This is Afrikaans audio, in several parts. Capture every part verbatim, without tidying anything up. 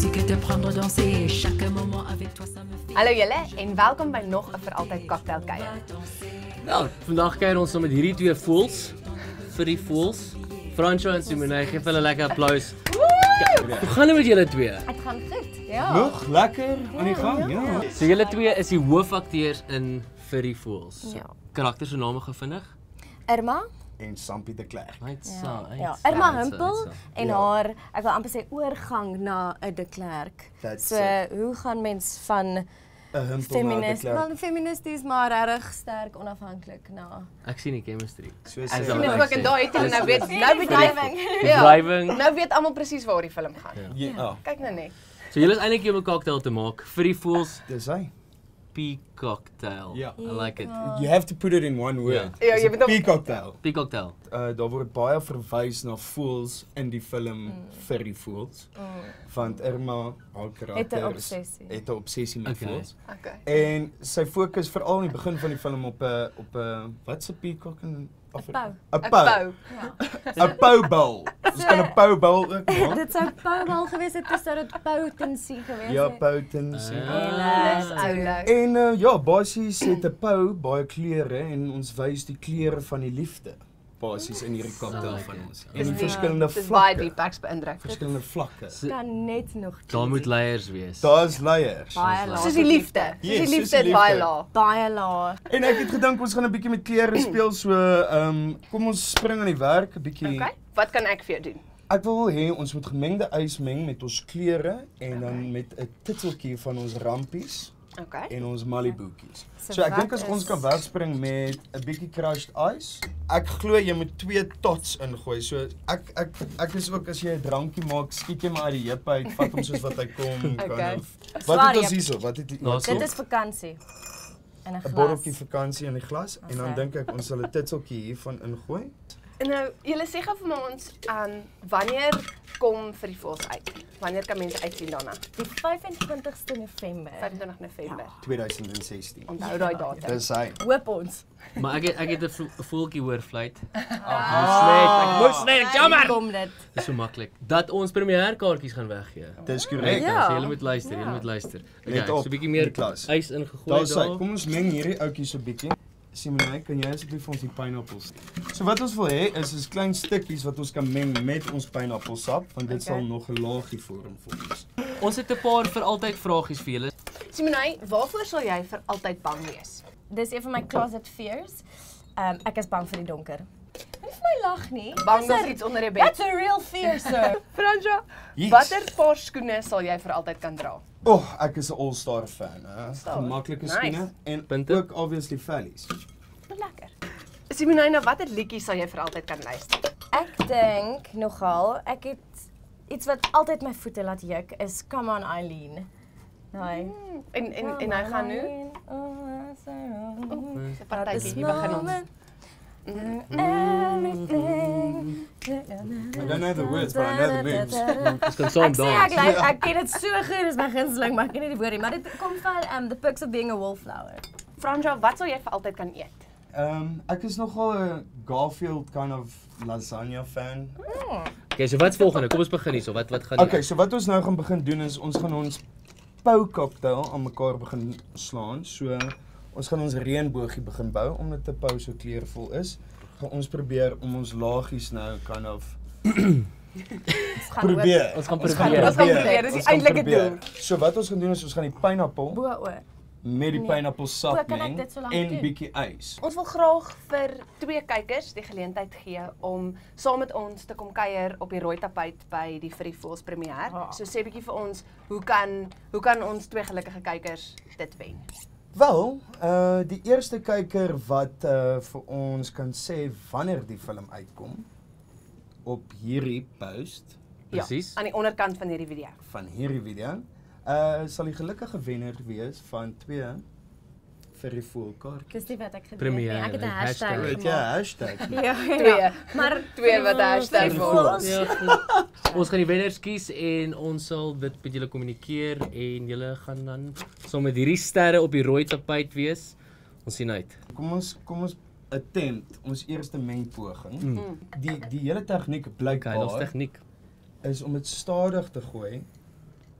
musique et te prendre danser. Chaque moment avec toi, ça me fait. Hallo julle en welkom by nog 'n vir altyd cocktailkuier. Nou, vandag kuier ons saam met hierdie twee fools, vir die fools. Franco en Simone, geef hulle 'n lekker applaus. Hoe gaan dit met julle twee? Dit gaan goed. Ja. Nog lekker aan die gang, ja. So julle twee is die hoofakteurs in vir die fools. Ja. Karakters se name gevindig? Irma, En Sampie de Klerk. Right, so, ja, right, ja. so, Irma right, so, Humpel right, so. en Ja. haar, ek wil amper sê oorgang na 'n de Klerk. That's So, it. hoe gaan mens van 'n Humpel na de feminist, Klerk. wel feministisch maar regtig sterk onafhanklik na. Ek sien die chemistry. So As sê a Sien like dit ook in sê. daai toe nou weet nou weet Driving. Ja. Driving. Nou weet almal presies waar die film gaan. Ja, ja. Kyk nou net. So julle is eintlik hier om 'n cocktail te maak vir die fools Dis hy. pea cocktail. Ja. I like it. You have to put it in one word. Ja, Dis jy 'n moet hom- pea cocktail. Pea cocktail. Uh, daar word baie verwys na fools in die film vir die fools. Want Irma, haar karakter, Het 'n is- obsessie. het 'n obsessie met Okay. fools. Okay. En sy fokus veral in die begin van die film op 'n op 'n wat se peacock in Afrika? 'n 'n Pou. Pou. 'n Poubal. Ons kan 'n poubal ook maak. Dit sou poubal gewees het, dis sou dit potensie gewees Ja, het. potensie. Ah. Dis oulik. En uh, ja, basies het 'n pou baie kleure en ons wys die kleure van die liefde basies in hierdie cocktail van ons. En Dis die nie- verskillende Dis baie vlakke. diep, ek's beïndruk. Verskillende vlakke. So, Kan net nog daar moet leiers wees. Daar's layers. baie laag. Soos die liefde. Soos Yes, die soos liefde die het baie liefde. laag. Baie laag. En ek het gedink ons gaan 'n bietjie met kleure speel, so ehm um, kom ons spring aan die werk 'n bietjie. Okay. Wat kan ek vir jou doen? Ek wil hê ons moet gemengde ys meng met ons kleure en dan met 'n titteltjie van ons rampies Okay. en ons Malibu'tjies. So So ek wat dink as ons is- kan wegspring met 'n bietjie crushed ice. Ek glo jy moet twee tots ingooi. So ek ek ek is ook as jy 'n drankie maak, skiet jy maar uit die heup uit, vat hom soos wat hy kom. Okay. Kind of. Wat Zwaar het ons heup. hierso? Wat het Nou, wat so- Dit is vakansie. In 'n ‘n glas. botteltjie vakansie in die glas en dan Okay. dink ek ons sal 'n titseltjie hiervan ingooi. En nou, julle sê gou vir ons aan wanneer kom vir die voels uit? Wanneer kan mense uitsien daarna? Die vyf-en-twintigste November. vyf-en-twintig November. twintig sestien. Onthou daai datum. Dis hy. Hoop ons. Maar ek het ek het 'n vo- 'n voeltjie hoor fluit. Ek moet net, ek jammer. Kom dit. Dis so maklik. Dat ons premierkaartjies gaan weggee. Dis korrek. Ja. So julle moet luister, julle moet luister. Let Okay, op, so 'n bietjie meer in die klas. ys ingegooi Daar's hy. daar. Kom ons meng hierdie ouetjie so bietjie. Simone, kan jy asseblief vir ons die pineappels? So wat ons wil hê is is klein stukkies wat ons kan meng met ons pineappelsap, want dit Okay. sal nog 'n laagie vorm vir ons. Ons het 'n paar vir altyd vragies vir julle. Simonai, waarvoor sal jy vir altyd bang wees? Dis een van my closet fears. Um, ek is bang vir die donker. Nie vir my lag nie. Bang Dis daar's a- iets onder 'n That's bed. a real fear, sir. Franja, Yes. watter paar skoene sal jy vir altyd kan dra? O, oh, ek is 'n all-star fan, hè. All-star. Gemaklike Nice. skoene en Punte. ook obviously vellies. Lekker. Simonai, na watter liedjie sal jy vir altyd kan luister? Ek dink nogal, ek het iets wat altyd my voete laat juk is Come on Eileen. Daai. En en en hy gaan nu nu. se partytjie, hier begin ons. Everything. I don't know the words, but I know the moves. Ons kan saam Ek sê ek dans. like, ek ken dit so goed, dis my gunsteling, maar ek ken nie die woorde nie, maar dit kom van um, The Perks of Being a Wallflower. Franja, wat sal jy vir altyd kan eet? Ehm um, ek is nogal 'n Garfield kind of lasagna fan. Okay, so wat's volgende? Kom ons begin hierso. Wat wat gaan Okay, so wat ons nou gaan begin doen is ons gaan ons pou cocktail aan mekaar begin slaan. So ons gaan ons reënboogie begin bou omdat die pou so kleurvol is. Gaan ons probeer om ons laagies nou kind of Ons gaan probeer. Ons gaan Ons probeer. Ons gaan probeer, dis die Ons gaan eintlike probeer. doel. So wat ons gaan doen is ons gaan die pineappel bo oor. met die Nee. pineappelsap O, kan ek meng dit so lank en doen? bietjie ys. Ons wil graag vir twee kykers die geleentheid gee om saam met ons te kom kuier op die rooi tapuit by die Vir die Voels premier. Ah. So sê 'n bietjie vir ons, hoe kan hoe kan ons twee gelukkige kykers dit wen? Wel, uh die eerste kyker wat uh vir ons kan sê wanneer die film uitkom op hierdie post Presies. Ja, aan die onderkant van hierdie video. van hierdie video, uh sal die gelukkige wenner wees van twee vir die voelkaartjies. Dis nie wat ek gedoen Premier, het nie. Ek het 'n like hashtag hashtag. Weet jy, gemaak. hashtag. Ja, ja. Twee. Maar Twee wat 'n hashtag vir word. ons. Ja, goed. Ons gaan die wenners kies en ons sal dit met julle kommunikeer en julle gaan dan saam met hierdie sterre op die rooi tapuit wees. Ons sien uit. Kom ons kom ons attempt ons eerste mengpoging. Mm. Die die hele tegniek Okay, daar's blykbaar tegniek. is om dit stadig te gooi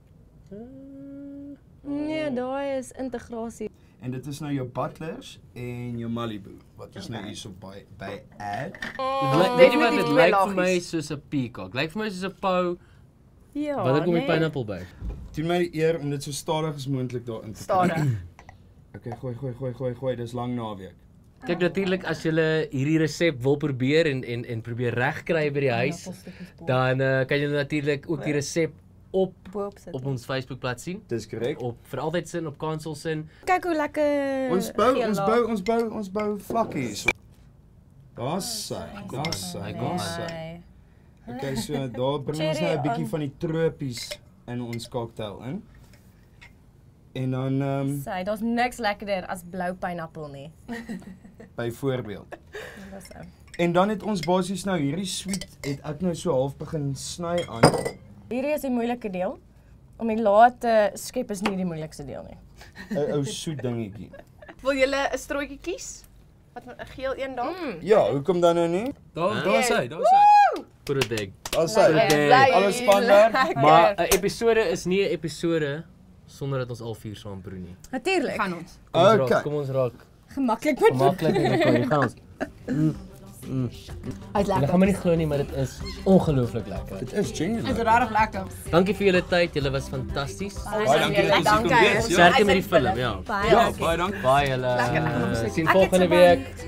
Nee, daai is integrasie. En dit is nou jou butlers en jou Malibu wat ons nou hierso by by add. Dit weet jy wat, dit Definitief lyk vir twee my lagies. soos 'n peacock. Lyk vir my soos 'n pou. Ja, Wat kom die nee. pineapple by? Doen my die eer om dit so stadig as moontlik daarin te Stadig. Okay, gooi gooi gooi gooi gooi, dis lang naweek. Kyk natuurlik as jy hierdie resep wil probeer en en en probeer regkry by die huis, dan uh, kan jy natuurlik ook die resep op Boop sit. op ons Facebookblad sien. Dis korrek. Op vir altyd sin op Kansel sin. Kyk hoe lekker. Ons bou geel ons laag. bou ons bou ons bou vlakkies. Daar's sy. Daar's sy. Hy kom Daar's sy. Nee. Okay, so daar bring ons nou 'n bietjie van die tropies in ons cocktail in. En dan ehm um, Sy, daar's niks lekkerder as blou pineappel nie. byvoorbeeld. Dis so. En dan het ons basies nou hierdie sweet het ek nou so half begin sny aan. Hierdie is die moeilike deel. Om die laat te skep is nie die moeilikste deel nie. 'n Ou soet dingetjie. Wil julle 'n strooitjie kies? Wat 'n geel een daar? Mm. Ja, hoekom dan nou nie? Daar daar's hy, daar's hy. Product. Daar's sy. Lekker. Alles spanbaar. Maar 'n episode is nie 'n episode sonder dat ons al vier saam proe nie. Natuurlik. Gaan ons. Kom ons Okay. raak, kom ons raak Gemaklik met maklik en dan gaan ons. Hy's Julle gaan my nie glo nie, maar dit is ongelooflik lekker. Dit is genuine. regtig lekker. Dankie vir julle tyd, julle was fantasties. Baie dankie dat ons hier kon Dankie. wees. Ja, Sterkte met die film, ja. baie ja dankie. baie dankie. Baie julle Lekker, ek gaan hom uh, besluit. sien Ek het volgende so van- week.